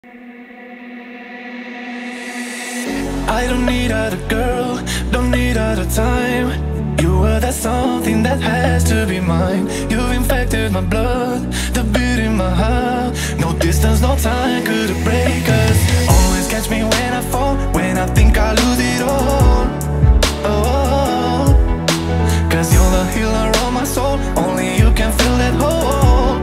I don't need other girl, don't need other time. You were that something that has to be mine. You've infected my blood, the beat in my heart. No distance, no time could break us. Always catch me when I fall, when I think I lose it all. Oh, cause you're the healer of my soul. Only you can fill that hole.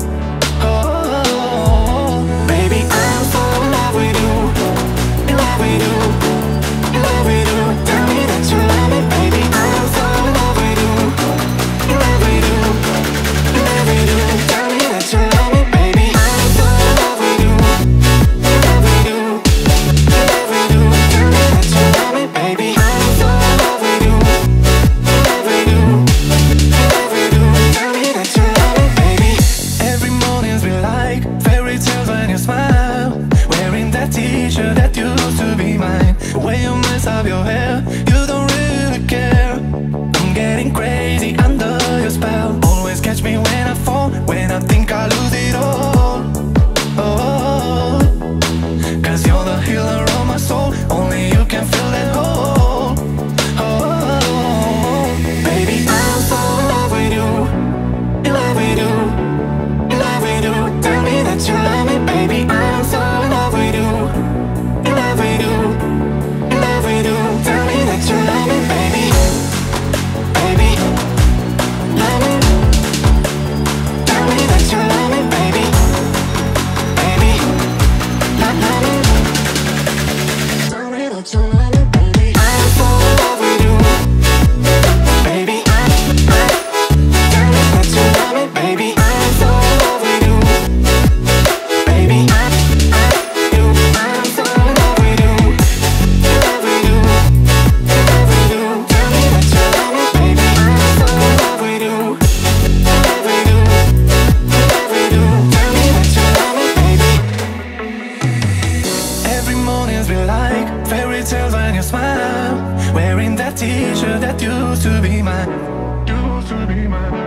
Oh, baby, I'm so in love with you, in love with you, in love with you. Tell me that you love me, baby. I'm so in love with you, in love with you, in love with you. Tell me that you love me, baby. I'm so in love with you, in love with you, in love with you. Tell me that you love me, baby. I'm so in love with you, in love with you, in love with you. Tell me that you love me, baby. Every morning's be like fairy tales when you smile, wearing that t-shirt that used to be mine. The way you mess up your hair, you don't really care. I'm getting crazy under your spell. Always catch me when I fall, when I think I lose it all. Oh, cause you're the healer of my soul. Only you can fill that hole. Oh, baby, I'm so in love with you, in love with you, in love with you. Tell me that you love me, baby. I'm so in love with you, in love with you, in love with you. Tell me that you love me, baby. Baby, love me. Tell me that you love me, baby. Baby, love me. Tell me that you love me, baby. I'm so in love with you, baby. Tell me that you love me, baby. I'm so in love with you, baby. I'm so in love with you, in love with you, in love with you. Tell me that you love me, baby. I'm so in love with you, in love with you, in love with you. Tell me that you love me, baby. Every morning's be like fairy tales when you smile, wearing that t-shirt that used to be mine, used to be mine.